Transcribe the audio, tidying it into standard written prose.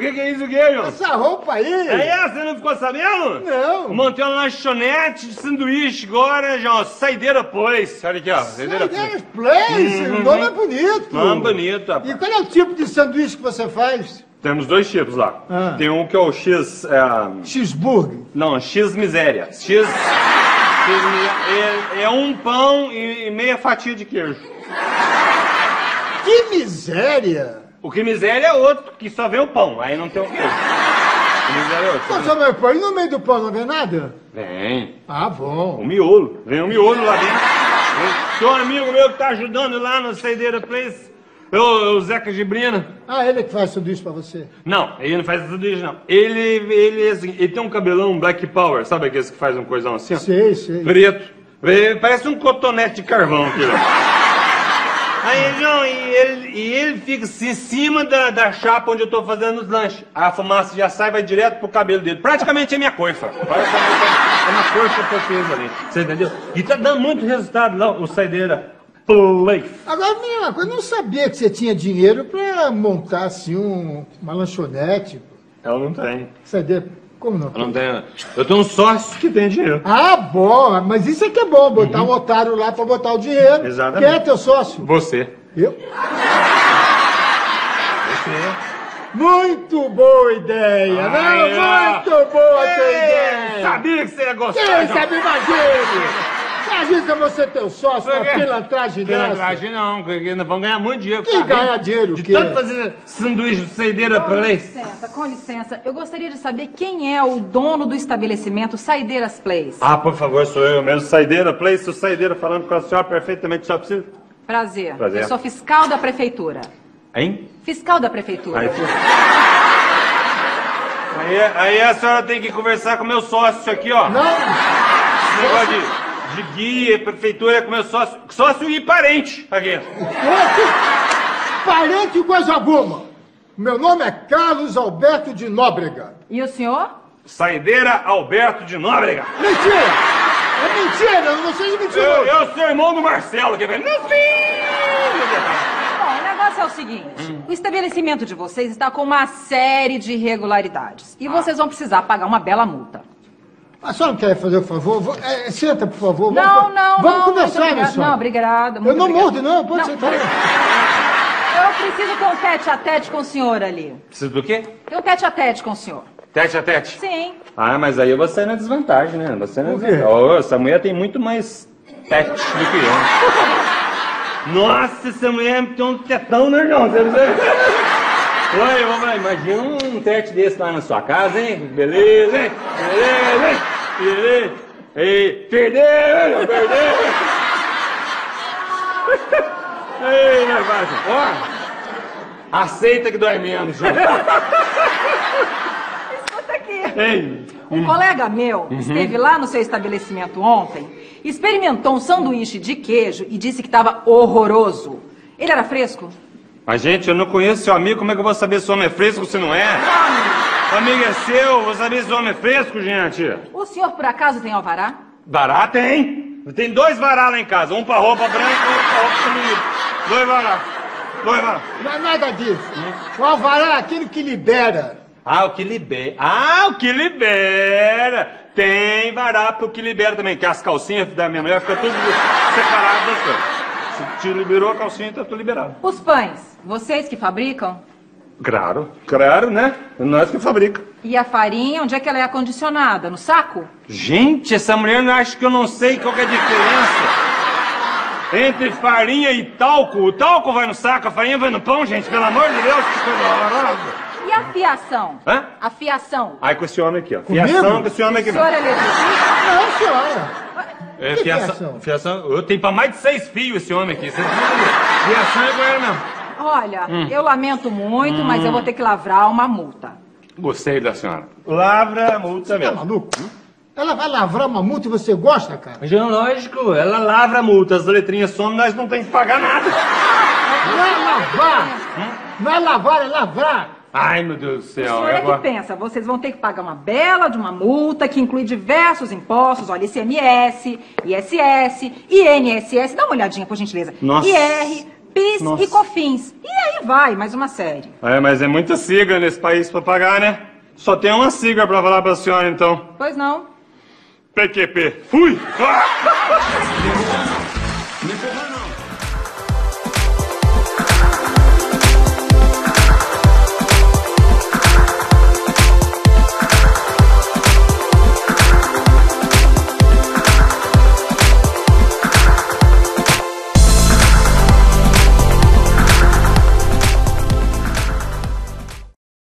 que é isso aqui, João? Essa roupa aí. É, você não ficou sabendo? Não. Montei uma lanchonete de sanduíche agora, João. Saideira Place. Olha aqui, ó. Saideira Place. O nome é bonito. Nome bonito, rapaz. E qual é o tipo de sanduíche que você faz? Temos 2 tipos lá. Tem um que é o X... Cheeseburger. Não, X miséria. É um pão e meia fatia de queijo. Que miséria! O que miséria é outro, que só vem o pão, aí não tem o queijo. O miséria é outro. Só meu pão, e no meio do pão não vem nada? Vem. Ah, bom. O miolo. Vem o miolo lá dentro. Tem um amigo meu que tá ajudando lá no Saideira Place. O Zeca Gibrina. Ah, ele é que faz tudo isso pra você? Não, ele não faz tudo isso, não. Ele, assim, ele tem um cabelão Black Power, sabe aqueles que faz um coisão assim? Ó? Sei. Preto. Parece um cotonete de carvão aquilo. Aí, João, e ele fica assim, em cima da chapa onde eu tô fazendo os lanches. A fumaça já sai e vai direto pro cabelo dele. Praticamente é minha coifa. É uma coifa que eu fiz ali. Você entendeu? E tá dando muito resultado lá, o Saideira Place. Agora, menina, eu não sabia que você tinha dinheiro pra montar, assim, uma lanchonete. Ela não tem. Saideira, como não? Eu não tenho. Eu tenho um sócio que tem dinheiro. Ah, bom, mas isso é que é bom, botar um otário lá pra botar o dinheiro. Exatamente. Quem é teu sócio? Você. Eu? Você. Muito boa ideia, Ai, não? Muito boa tua ideia. Sabia que você ia gostar. Quem sabe mais dele? Imagina você ter o sócio, uma pilantragem dessa. Pilantragem não, porque nós vamos ganhar muito dinheiro. Quem ganha dinheiro, o de quê? tanto fazer sanduíche de Saideira Place. Com licença, eu gostaria de saber quem é o dono do estabelecimento Saideiras Place. Ah, por favor, sou eu mesmo, Saideira Place, o Saideira falando com a senhora perfeitamente, só precisa... Prazer. Prazer. Eu sou fiscal da prefeitura. Hein? Fiscal da prefeitura. Aí a senhora tem que conversar com o meu sócio aqui, ó. Não, Esse negócio de guia, prefeitura, com o meu sócio e parente aqui. parente coisa alguma. Meu nome é Carlos Alberto de Nóbrega. E o senhor? Saideira Alberto de Nóbrega. Mentira! É mentira, não seja mentiroso. Eu sou irmão do Marcelo, que é meu filho. Bom, o negócio é o seguinte. O estabelecimento de vocês está com uma série de irregularidades. E vocês vão precisar pagar uma bela multa. A senhora não quer fazer o favor? Senta, por favor. Não. Vamos conversar, muito minha senhora. Não, obrigada. Eu não mordo, não. Pode sentar. Eu preciso ter um tete-a-tete com o senhor ali. Precisa do quê? Ter um tete-a-tete com o senhor. Tete a tete? Sim. Ah, mas aí eu vou sair na desvantagem, né? Você não... Por quê? Oh, essa mulher tem muito mais tete do que eu. Nossa, essa mulher tem um tetão, né, João? Você não sabe? Oi, vamos lá, imagina um tete desse lá na sua casa, hein? Beleza, hein? Beleza, hein? Beleza. Ei, perdeu! Ei, negócio. Ó, aceita que dói menos, João. Escuta aqui. Ei. Um colega meu esteve lá no seu estabelecimento ontem, experimentou um sanduíche de queijo e disse que estava horroroso. Ele era fresco? Mas, gente, eu não conheço seu amigo, como é que eu vou saber se o homem é fresco ou se não é? O amigo é seu, vou saber se o homem é fresco, gente. O senhor, por acaso, tem alvará? Vará tem. Tem 2 vará lá em casa, um pra roupa branca e outro pra roupa feminina. 2 vará. Não é nada disso. O alvará é aquilo que libera. O que libera. O que libera. Tem vará pro que libera também, que as calcinhas da minha mulher ficam tudo separadas das coisas. Se te liberou a calcinha, então eu tô liberado. Os pães, vocês que fabricam? Claro, né? Nós que fabrica. E a farinha, onde é que ela é acondicionada? No saco? Gente, essa mulher não acha que eu não sei qual que é a diferença entre farinha e talco. O talco vai no saco, a farinha vai no pão, gente. Pelo amor de Deus, que coisa horrorosa. E a fiação? Hã? A fiação. Ai, com esse homem aqui, ó. Comigo? Fiação com esse homem aqui. O senhor é eletricista? Não, senhora. Que Fiação. Eu tenho pra mais de 6 fios esse homem aqui. Fiação é com ele mesmo. Olha, eu lamento muito, mas eu vou ter que lavrar uma multa. Gostei da senhora. Lavra a multa Tá mesmo. maluco? Ela vai lavrar uma multa e você gosta, cara? Mas, lógico, ela lavra a multa. As letrinhas somem, nós não temos que pagar nada. Não é lavar. Não é lavar, é lavrar. Ai, meu Deus do O céu. senhor é que pensa, vocês vão ter que pagar uma bela de uma multa que inclui diversos impostos, olha, ICMS, ISS, INSS, dá uma olhadinha, por gentileza. Nossa. IR, PIS Nossa. e COFINS. E aí vai, mais uma série. É, mas é muita sigla nesse país pra pagar, né? Só tem uma sigla pra falar pra senhora, então. Pois não. PQP. Fui! Ah!